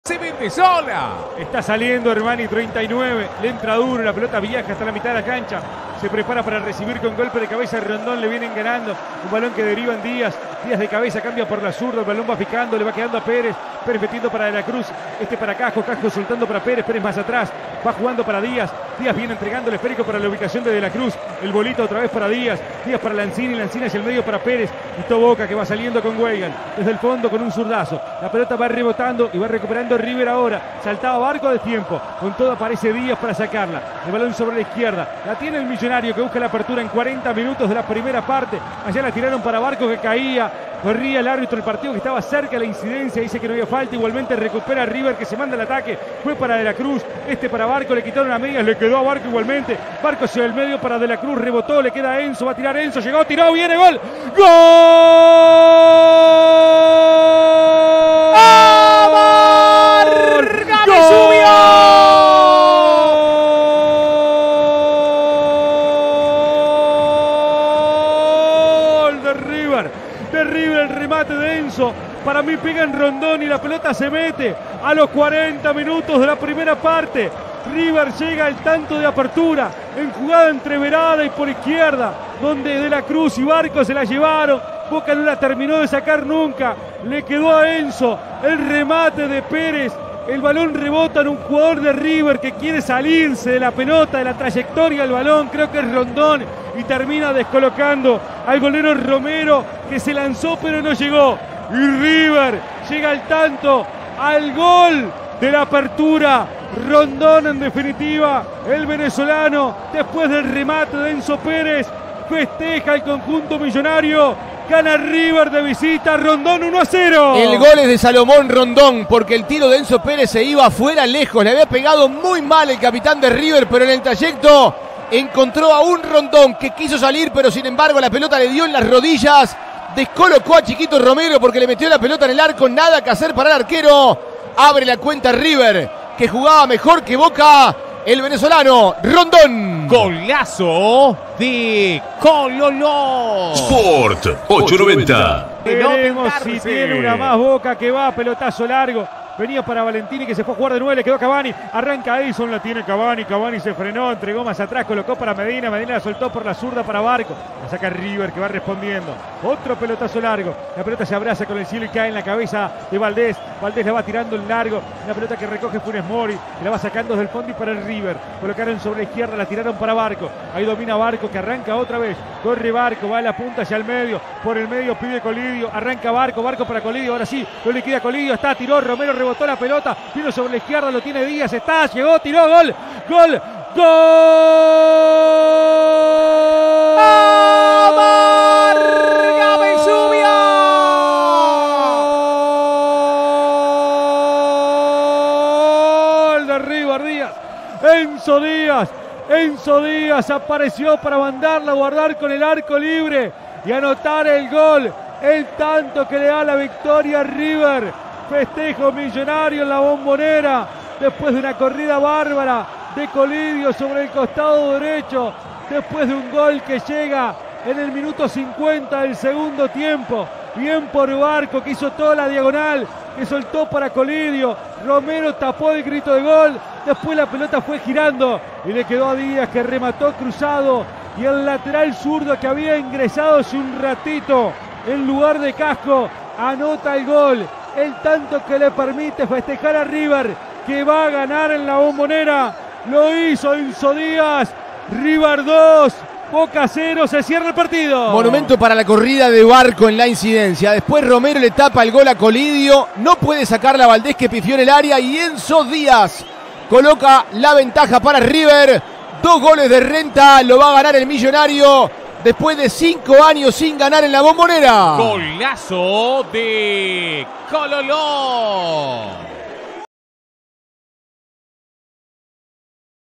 Se mete sola. Está saliendo Hermani, 39. Le entra duro, la pelota viaja hasta la mitad de la cancha. Se prepara para recibir con golpe de cabeza. Rondón, le vienen ganando. Un balón que deriva en Díaz. Díaz de cabeza, cambia por la zurda. El balón va picando, le va quedando a Pérez. Pérez metiendo para De la Cruz. Para Casco. Casco soltando para Pérez. Pérez más atrás. Va jugando para Díaz. Díaz viene entregando el esférico para la ubicación de la Cruz. El bolito otra vez para Díaz. Díaz para Lanzini. Lanzini hacia el medio para Pérez. Y Boca que va saliendo con Weigand. Desde el fondo con un zurdazo. La pelota va rebotando y va recuperando River ahora. Saltaba Barco de tiempo. Con todo aparece Díaz para sacarla. El balón sobre la izquierda. La tiene el Millonario que busca la apertura en 40 minutos de la primera parte. Allá la tiraron para Barco que caía. Corría el árbitro del partido que estaba cerca de la incidencia. Dice que no había falta. Igualmente recupera River que se manda el ataque. Fue para De la Cruz. Para Barco. Le quitaron a medias. Le quedó a Barco igualmente. Barco hacia el medio para De la Cruz. Rebotó. Le queda a Enzo. Va a tirar Enzo. Llegó. Tiró. Viene. Gol. ¡Gol! De River, el remate de Enzo. Para mí pega en Rondón y la pelota se mete a los 40 minutos de la primera parte. River llega al tanto de apertura en jugada entreverada y por izquierda, donde De la Cruz y Barco se la llevaron. Boca no la terminó de sacar nunca. Le quedó a Enzo el remate de Pérez. El balón rebota en un jugador de River que quiere salirse de la pelota, de la trayectoria del balón. Creo que es Rondón y termina descolocando al golero Romero que se lanzó pero no llegó. Y River llega al tanto, al gol de la apertura. Rondón en definitiva, el venezolano, después del remate de Enzo Pérez, festeja el conjunto millonario. Gana River de visita, Rondón 1-0. El gol es de Salomón Rondón, porque el tiro de Enzo Pérez se iba afuera lejos. Le había pegado muy mal el capitán de River, pero en el trayecto encontró a un Rondón que quiso salir, pero sin embargo la pelota le dio en las rodillas. Descolocó a Chiquito Romero porque le metió la pelota en el arco. Nada que hacer para el arquero. Abre la cuenta River, que jugaba mejor que Boca. El venezolano Rondón. Golazo de Cololó. Sport 890. Veremos si tiene una más Boca que va. Pelotazo largo. Venía para Valentini que se fue a jugar de nuevo, le quedó Cavani, arranca Edison, la tiene Cavani, Cavani se frenó, entregó más atrás, colocó para Medina, Medina la soltó por la zurda para Barco, la saca River que va respondiendo, otro pelotazo largo, la pelota se abraza con el cielo y cae en la cabeza de Valdés, Valdés la va tirando en largo, la pelota que recoge Funes Mori, que la va sacando desde el fondo y para el River, colocaron sobre la izquierda, la tiraron para Barco, ahí domina Barco que arranca otra vez, corre Barco, va a la punta hacia el medio, por el medio pide Colidio, arranca Barco, Barco para Colidio, ahora sí, lo liquida Colidio, está, tiró, Romero rebotó la pelota, vino sobre la izquierda, lo tiene Díaz, está, llegó, tiró, gol, gol, gol. ¡Amarga Vesubio! Gol de River, Díaz, Enzo Díaz, Enzo Díaz apareció para mandarla a guardar con el arco libre y anotar el gol, el tanto que le da la victoria a River. Festejo millonario en la Bombonera después de una corrida bárbara de Colidio sobre el costado derecho, después de un gol que llega en el minuto 50 del segundo tiempo. Bien por Barco que hizo toda la diagonal, que soltó para Colidio, Romero tapó el grito de gol, después la pelota fue girando y le quedó a Díaz que remató cruzado y el lateral zurdo que había ingresado hace un ratito en lugar de Casco anota el gol. El tanto que le permite festejar a River, que va a ganar en la Bombonera. Lo hizo Enzo Díaz. River 2, Boca 0, se cierra el partido. Monumento para la corrida de Barco en la incidencia. Después Romero le tapa el gol a Colidio. No puede sacar la Valdés que pifió en el área. Y Enzo Díaz coloca la ventaja para River. 2 goles de renta, lo va a ganar el millonario. Después de 5 años sin ganar en la Bombonera. Golazo de Cololó.